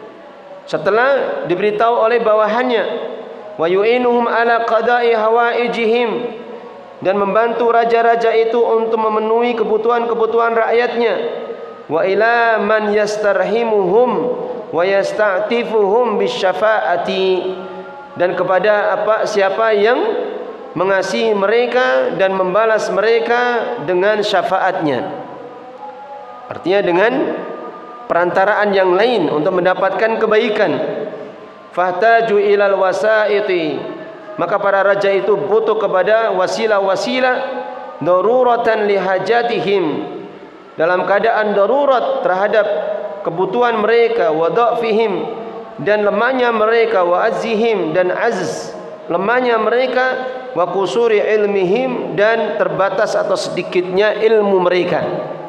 setelah diberitahu oleh bawahannya. Wa yu'inuhum ala qada'i hawaijihim, dan membantu raja-raja itu untuk memenuhi kebutuhan-kebutuhan rakyatnya. Wa ila man yastarhimuhum wa yasta'tifuhum bisyafa'ati, dan kepada apa siapa yang mengasihi mereka dan membalas mereka dengan syafaatnya. Artinya dengan perantaraan yang lain untuk mendapatkan kebaikan. Fahtaju ilal wasaiti, maka para raja itu butuh kepada wasilah-wasilah daruratan lihajatihim, dalam keadaan darurat terhadap kebutuhan mereka, wa dha'fihim, dan lemahnya mereka, wa azihim, dan azz lemahnya mereka, wa kusuri ilmihim, dan terbatas atau sedikitnya ilmu mereka.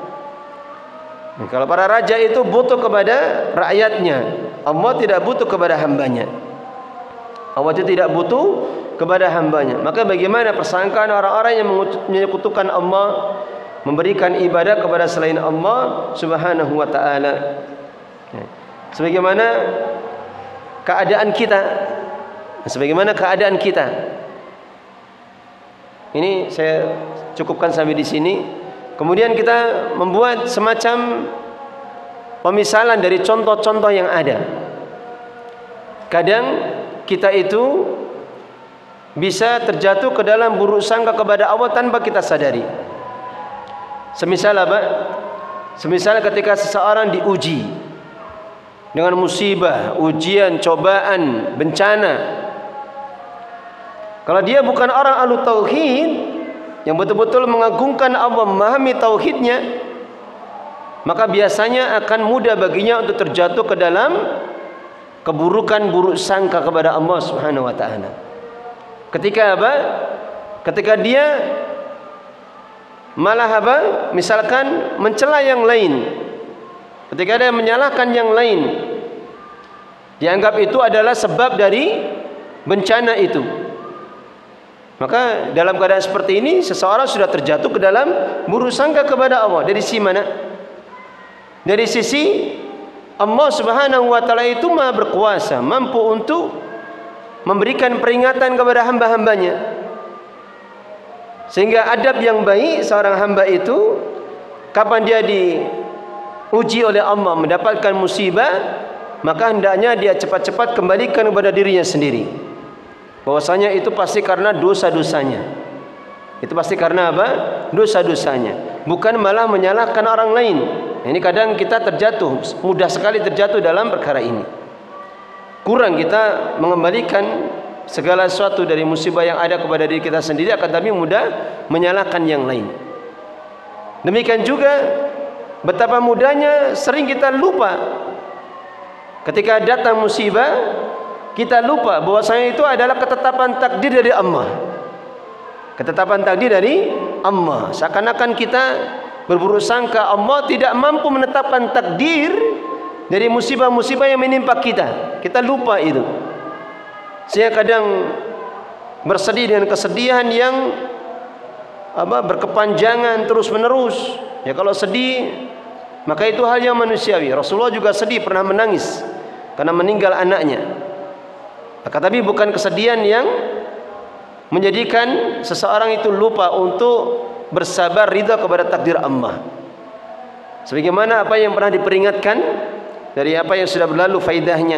Nah, kalau para raja itu butuh kepada rakyatnya, Allah tidak butuh kepada hambanya. Allah itu tidak butuh kepada hambanya. Maka bagaimana persangkaan orang-orang yang menyekutukan Allah, memberikan ibadah kepada selain Allah Subhanahu wa ta'ala. Sebagaimana keadaan kita, sebagaimana keadaan kita. Ini saya cukupkan sampai di sini. Kemudian kita membuat semacam pemisalan dari contoh-contoh yang ada. Kadang kita itu bisa terjatuh ke dalam buruk sangka kepada Allah tanpa kita sadari. Semisal apa? Semisal ketika seseorang diuji dengan musibah, ujian, cobaan, bencana. Kalau dia bukan orang ahlu tauhid yang betul-betul mengagungkan Allah, memahami tauhidnya, maka biasanya akan mudah baginya untuk terjatuh ke dalam keburukan, buruk sangka kepada Allah Subhanahu wa ta'ala. Ketika apa? Ketika dia malah apa? Misalkan mencela yang lain, ketika dia menyalahkan yang lain, dianggap itu adalah sebab dari bencana itu. Maka dalam keadaan seperti ini seseorang sudah terjatuh ke dalam buruk sangka kepada Allah. Dari sisi mana? Dari sisi Allah Subhanahu wa ta'ala itu Maha berkuasa, mampu untuk memberikan peringatan kepada hamba-hambanya. Sehingga adab yang baik seorang hamba itu, kapan dia diuji oleh Allah mendapatkan musibah, maka hendaknya dia cepat-cepat kembalikan kepada dirinya sendiri. Bahwasanya itu pasti karena dosa-dosanya. Itu pasti karena apa? Dosa-dosanya. Bukan malah menyalahkan orang lain. Ini kadang kita terjatuh, mudah sekali terjatuh dalam perkara ini. Kurang kita mengembalikan segala sesuatu dari musibah yang ada kepada diri kita sendiri, akan tapi mudah menyalahkan yang lain. Demikian juga betapa mudahnya sering kita lupa ketika datang musibah, kita lupa bahwasanya itu adalah ketetapan takdir dari Allah. Ketetapan takdir dari Allah. Seakan-akan kita berburuk sangka Allah tidak mampu menetapkan takdir dari musibah-musibah yang menimpa kita. Kita lupa itu. Saya kadang bersedih dengan kesedihan yang apa berkepanjangan terus-menerus. Ya kalau sedih, maka itu hal yang manusiawi. Rasulullah juga sedih, pernah menangis karena meninggal anaknya. Maka tapi bukan kesedihan yang menjadikan seseorang itu lupa untuk bersabar ridha kepada takdir Allah. Sebagaimana apa yang pernah diperingatkan dari apa yang sudah berlalu faidahnya.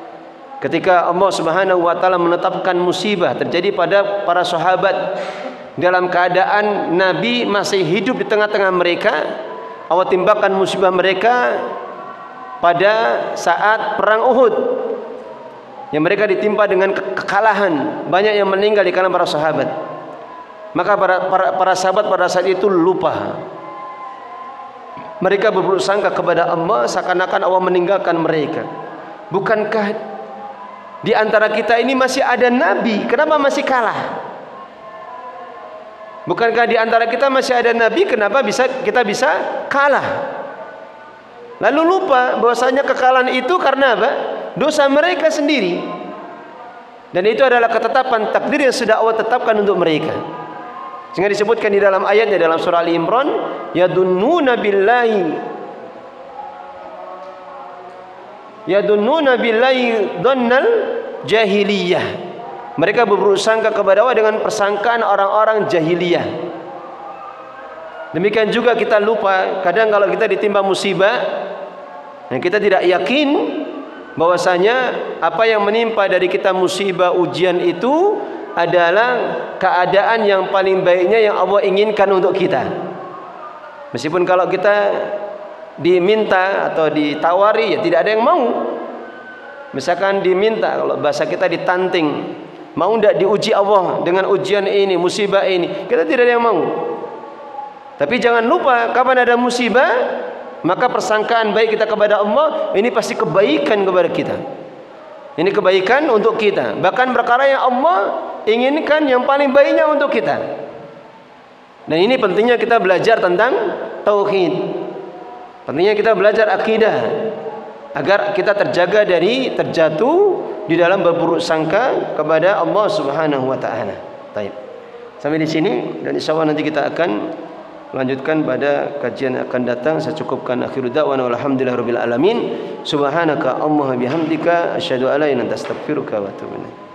Ketika Allah Subhanahu wa ta'ala menetapkan musibah terjadi pada para sahabat, dalam keadaan Nabi masih hidup di tengah-tengah mereka, Allah timpakan musibah mereka pada saat perang Uhud, yang mereka ditimpa dengan kekalahan, banyak yang meninggal di kalangan para sahabat. Maka para, para, para sahabat pada saat itu lupa. Mereka berburuk sangka kepada Allah seakan-akan Allah meninggalkan mereka. Bukankah di antara kita ini masih ada Nabi, kenapa masih kalah? Bukankah di antara kita masih ada Nabi, kenapa bisa kita bisa kalah? Lalu lupa bahwasanya kekalahan itu karena apa? Dosa mereka sendiri. Dan itu adalah ketetapan takdir yang sudah Allah tetapkan untuk mereka. Sehingga disebutkan di dalam ayatnya dalam surah Ali Imran, yadunnuna billahi yadunnuna billahi dhannal jahiliyah. Mereka berburuk sangka kepada Allah dengan persangkaan orang-orang jahiliyah. Demikian juga kita lupa kadang kalau kita ditimpa musibah dan kita tidak yakin bahwasanya apa yang menimpa dari kita musibah ujian itu adalah keadaan yang paling baiknya yang Allah inginkan untuk kita. Meskipun kalau kita diminta atau ditawari, ya tidak ada yang mau. Misalkan diminta, kalau bahasa kita ditanting, mau tidak diuji Allah dengan ujian ini, musibah ini, kita tidak ada yang mau. Tapi jangan lupa kapan ada musibah, maka persangkaan baik kita kepada Allah ini pasti kebaikan kepada kita. Ini kebaikan untuk kita. Bahkan perkara yang Allah inginkan yang paling baiknya untuk kita. Dan ini pentingnya kita belajar tentang tauhid. Pentingnya kita belajar akidah agar kita terjaga dari terjatuh di dalam berburuk sangka kepada Allah Subhanahu wa taala. Baik. Sampai di sini dan insyaallah nanti kita akan lanjutkan pada kajian yang akan datang. Saya cukupkan akhiru da'wana walhamdulillahirabbil alamin. Subhanaka Allahumma bihamdika asyhadu an la ilaha illa anta astaghfiruka wa atubu ilaik.